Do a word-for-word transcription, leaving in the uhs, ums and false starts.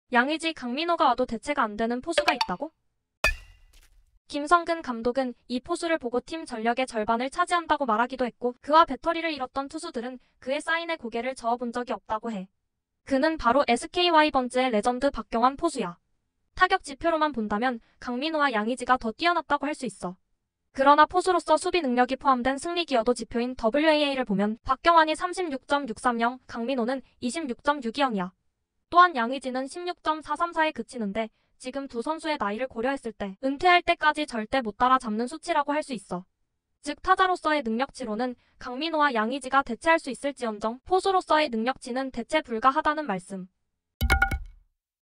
양의지, 강민호가 와도 대체가 안 되는 포수가 있다고? 김성근 감독은 이 포수를 보고 팀 전력의 절반을 차지한다고 말하기도 했고, 그와 배터리를 잃었던 투수들은 그의 사인에 고개를 저어본 적이 없다고 해. 그는 바로 에스케이 와이번즈의 레전드 박경환 포수야. 타격 지표로만 본다면 강민호와 양의지가 더 뛰어났다고 할 수 있어. 그러나 포수로서 수비 능력이 포함된 승리 기여도 지표인 더블유에이에이를 보면 박경환이 삼십육 점 육삼영, 강민호는 이십육 점 육이영이야. 또한 양의지는 십육 점 사삼사에 그치는데 지금 두 선수의 나이를 고려했을 때 은퇴할 때까지 절대 못 따라잡는 수치라고 할 수 있어. 즉 타자로서의 능력치로는 강민호와 양의지가 대체할 수 있을지언정 포수로서의 능력치는 대체 불가하다는 말씀.